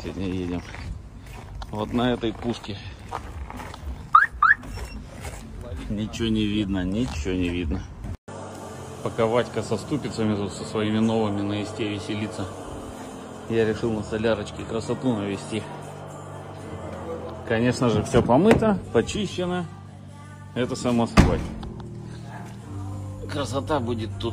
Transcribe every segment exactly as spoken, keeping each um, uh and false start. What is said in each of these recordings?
сегодня едем. Вот на этой пушке. Ничего не видно, ничего не видно. Пока Вадька со ступицами тут со своими новыми на исте веселится, я решил на солярочке красоту навести. Конечно же, все помыто, почищено. Это само собой. Красота будет тут.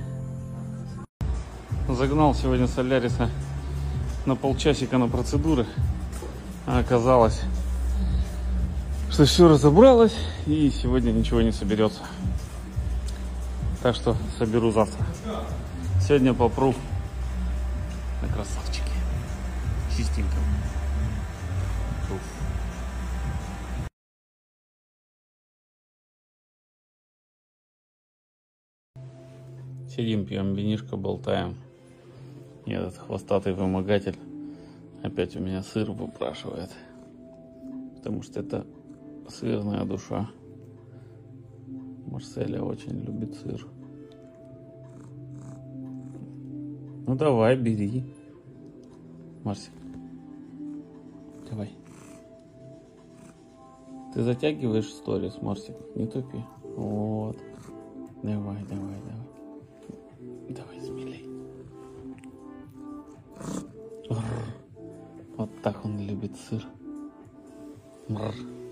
Загнал сегодня Соляриса на полчасика на процедуры. А оказалось, что все разобралось и сегодня ничего не соберется. Так что соберу завтра. Сегодня попру на красавчике. Чистенько. Уф. Сидим, пьем винишко, болтаем. И этот хвостатый вымогатель опять у меня сыр выпрашивает. Потому что это сырная душа. Марселя очень любит сыр. Ну давай, бери. Марсик. Давай. Ты затягиваешь сторис, Марсик. Не тупи. Вот. Давай, давай, давай. Давай, смелей. Вот так он любит сыр. Мрр.